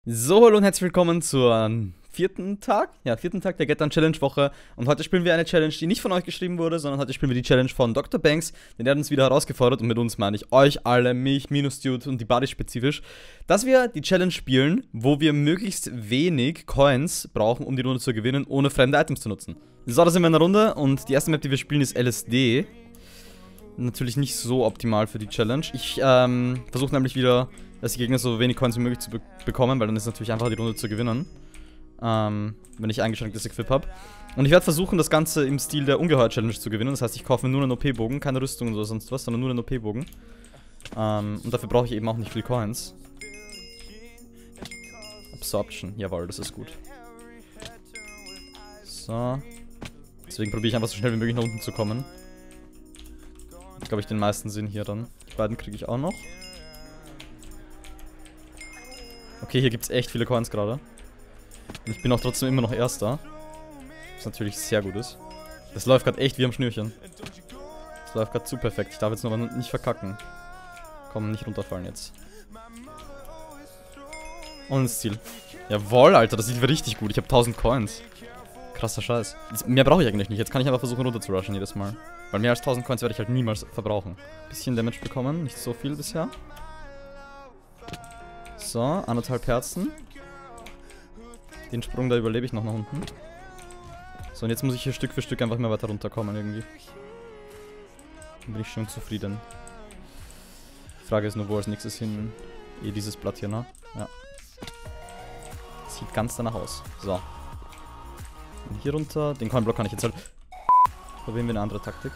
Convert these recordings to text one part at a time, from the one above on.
So, hallo und herzlich willkommen zur vierten Tag der Get Done Challenge Woche. Und heute spielen wir eine Challenge, die nicht von euch geschrieben wurde, sondern heute spielen wir die Challenge von Dr. Banks. Denn der hat uns wieder herausgefordert, und mit uns meine ich euch alle, mich, Minus-Dude und die Buddy spezifisch, dass wir die Challenge spielen, wo wir möglichst wenig Coins brauchen, um die Runde zu gewinnen, ohne fremde Items zu nutzen. So, da sind wir in der Runde und die erste Map, die wir spielen, ist LSD. Natürlich nicht so optimal für die Challenge. Ich versuche nämlich wieder, dass die Gegner so wenig Coins wie möglich zu bekommen, weil dann ist es natürlich einfacher, die Runde zu gewinnen. Wenn ich eingeschränktes Equip habe. Und ich werde versuchen, das Ganze im Stil der Ungeheuer-Challenge zu gewinnen. Das heißt, ich kaufe mir nur einen OP-Bogen, keine Rüstung oder sonst was, sondern nur einen OP-Bogen. Und dafür brauche ich eben auch nicht viel Coins. Absorption, jawohl, das ist gut. So. Deswegen probiere ich einfach so schnell wie möglich nach unten zu kommen. Ich glaube, ich den meisten Sinn hier dann. Die beiden kriege ich auch noch. Okay, hier gibt es echt viele Coins gerade. Und ich bin auch trotzdem immer noch Erster. Was natürlich sehr gut ist. Das läuft gerade echt wie am Schnürchen. Das läuft gerade zu perfekt. Ich darf jetzt noch nicht verkacken. Komm, nicht runterfallen jetzt. Und ins Ziel. Jawohl, Alter, das sieht richtig gut. Ich habe 1000 Coins. Krasser Scheiß. Mehr brauche ich eigentlich nicht. Jetzt kann ich einfach versuchen runter zu rushen jedes Mal. Weil mehr als 1000 Coins werde ich halt niemals verbrauchen. Bisschen Damage bekommen, nicht so viel bisher. So, 1,5 Herzen. Den Sprung da überlebe ich noch nach unten. So, und jetzt muss ich hier Stück für Stück einfach mehr weiter runterkommen irgendwie. Dann bin ich schon zufrieden. Die Frage ist nur, wo als nächstes hin. Dieses Blatt hier, ne? Ja. Sieht ganz danach aus. So. Und hier runter. Den Coinblock kann ich jetzt halt... Probieren wir eine andere Taktik.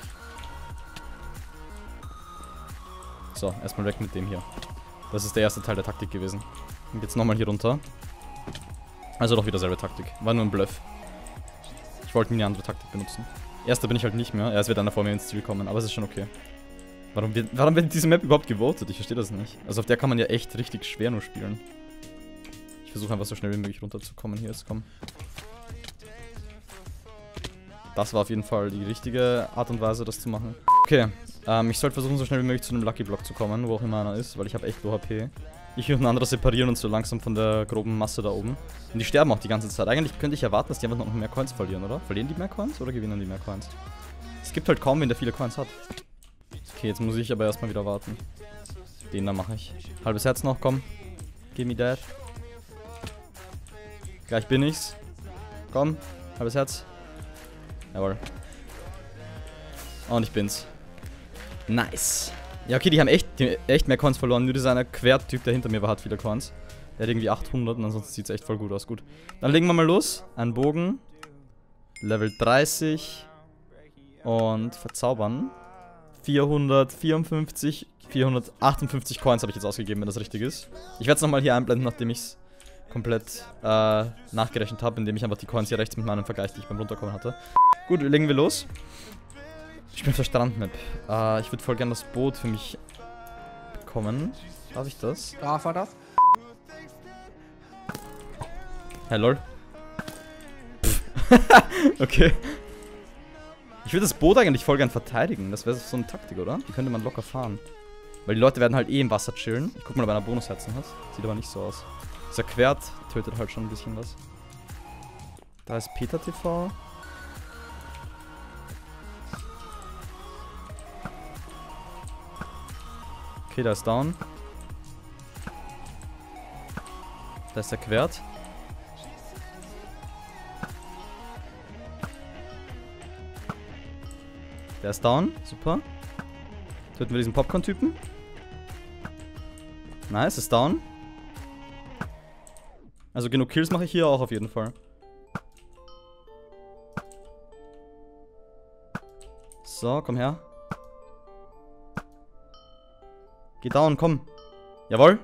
So, erstmal weg mit dem hier. Das ist der erste Teil der Taktik gewesen. Und jetzt nochmal hier runter. Also doch wieder selbe Taktik. War nur ein Bluff. Ich wollte nie eine andere Taktik benutzen. Erster bin ich halt nicht mehr. Es wird einer vor mir ins Ziel kommen, aber es ist schon okay. Warum wird diese Map überhaupt gewotet? Ich verstehe das nicht. Also auf der kann man ja echt richtig schwer nur spielen. Ich versuche einfach so schnell wie möglich runterzukommen. Hier ist, komm. Das war auf jeden Fall die richtige Art und Weise, das zu machen. Okay, ich sollte versuchen, so schnell wie möglich zu einem Lucky Block zu kommen, wo auch immer einer ist, weil ich habe echt low HP. Ich und ein anderer separieren uns so langsam von der groben Masse da oben. Und die sterben auch die ganze Zeit. Eigentlich könnte ich erwarten, dass die einfach noch mehr Coins verlieren, oder? Verlieren die mehr Coins oder gewinnen die mehr Coins? Es gibt halt kaum wen, der viele Coins hat. Okay, jetzt muss ich aber erstmal wieder warten. Den da mache ich. Halbes Herz noch, komm. Give me that. Gleich bin ich's. Komm, halbes Herz. Jawohl. Und ich bin's. Nice. Ja, okay, die haben echt mehr Coins verloren. Nur dieser eine Quertyp, der hinter mir war, hat viele Coins. Der hat irgendwie 800 und ansonsten sieht's echt voll gut aus. Gut. Dann legen wir mal los. Ein Bogen. Level 30. Und verzaubern. 454, 458 Coins habe ich jetzt ausgegeben, wenn das richtig ist. Ich werde es nochmal hier einblenden, nachdem ich es komplett nachgerechnet habe, indem ich einfach die Coins hier rechts mit meinem Vergleich, die ich beim Runterkommen hatte. Gut, legen wir los. Ich bin auf der Strandmap. Ich würde voll gerne das Boot für mich bekommen. Darf ich das? Darf er das? Hey, lol. Okay. Ich würde das Boot eigentlich voll gern verteidigen. Das wäre so eine Taktik, oder? Die könnte man locker fahren. Weil die Leute werden halt eh im Wasser chillen. Ich guck mal, ob einer Bonusherzen hat. Sieht aber nicht so aus. Dieser Quert tötet halt schon ein bisschen was. Da ist Peter TV. Okay, da ist down. Da ist der Quert. Der ist down. Super. Töten wir diesen Popcorn-Typen. Nice, ist down. Also genug Kills mache ich hier auch auf jeden Fall. So, komm her. Geh down, komm. Jawohl.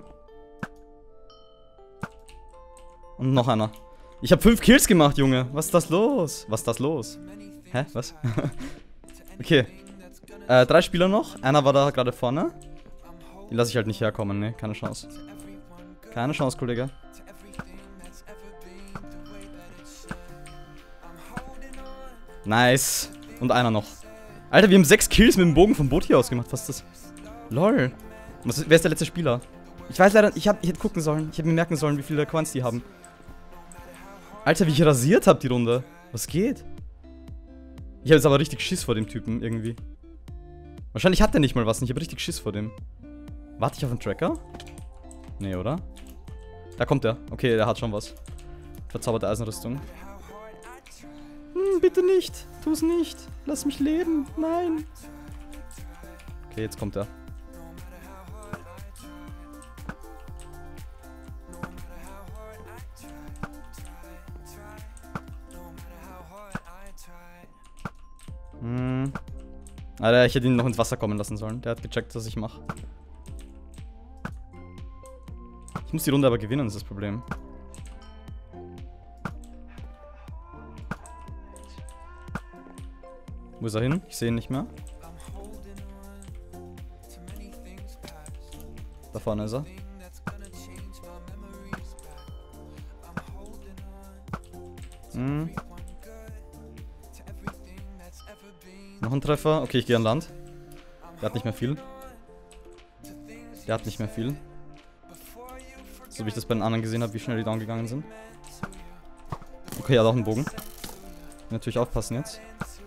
Und noch einer. Ich habe 5 Kills gemacht, Junge. Was ist das los? Was ist das los? Hä? Was? Okay. 3 Spieler noch. Einer war da gerade vorne. Die lasse ich halt nicht herkommen, ne? Keine Chance. Keine Chance, Kollege. Nice. Und einer noch. Alter, wir haben 6 Kills mit dem Bogen vom Boot hier ausgemacht. Was ist das? LOL. Wer ist der letzte Spieler? Ich weiß leider, ich hätte gucken sollen. Ich hätte mir merken sollen, wie viele Coins die haben. Alter, wie ich rasiert habe die Runde. Was geht? Ich habe jetzt aber richtig Schiss vor dem Typen irgendwie. Wahrscheinlich hat der nicht mal was. Ich habe richtig Schiss vor dem. Warte ich auf einen Tracker? Nee, oder? Da kommt er. Okay, der hat schon was. Verzauberte Eisenrüstung. Bitte nicht. Tu es nicht. Lass mich leben. Nein. Okay, jetzt kommt er. Alter, ich hätte ihn noch ins Wasser kommen lassen sollen. Der hat gecheckt, was ich mache. Ich muss die Runde aber gewinnen, ist das Problem. Wo ist er hin? Ich sehe ihn nicht mehr. Da vorne ist er. Noch ein Treffer. Okay, ich gehe an Land. Der hat nicht mehr viel. So wie ich das bei den anderen gesehen habe, wie schnell die down gegangen sind. Okay, er hat auch einen Bogen. Natürlich aufpassen jetzt.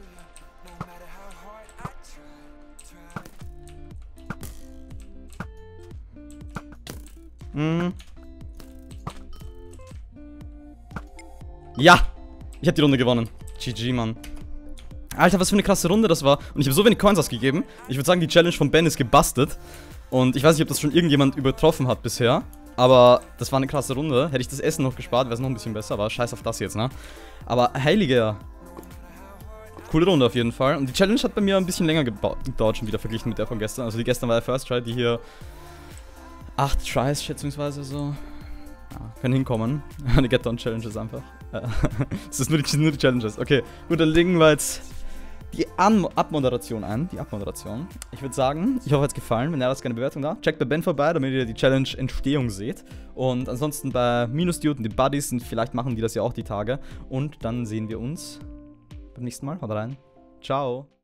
Ja! Ich habe die Runde gewonnen. GG, Mann. Alter, was für eine krasse Runde das war. Und ich habe so wenig Coins ausgegeben. Ich würde sagen, die Challenge von Ben ist gebustet. Und ich weiß nicht, ob das schon irgendjemand übertroffen hat bisher. Aber das war eine krasse Runde. Hätte ich das Essen noch gespart, wäre es noch ein bisschen besser. Aber scheiß auf das jetzt, ne? Aber heilige. Coole Runde auf jeden Fall. Und die Challenge hat bei mir ein bisschen länger gedauert schon wieder verglichen mit der von gestern. Also die gestern war der First Try, die hier 8 Tries schätzungsweise so. Ja, können hinkommen. Eine Get-Down-Challenges einfach. Das ist nur die Challenges. Okay, gut, dann legen wir jetzt die Abmoderation ein. Die Abmoderation. Ich würde sagen, ich hoffe, es hat gefallen. Wenn ihr das, gerne Bewertung da. Checkt bei Ben vorbei, damit ihr die Challenge-Entstehung seht. Und ansonsten bei Minus-Dude und die Buddies. Und vielleicht machen die das ja auch die Tage. Und dann sehen wir uns beim nächsten Mal. Haut rein. Ciao.